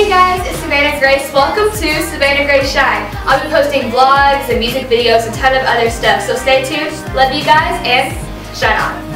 Hey guys, it's Savannah Grace. Welcome to Savannah Grace Shine. I'll be posting vlogs and music videos and a ton of other stuff, so stay tuned. Love you guys and shine on.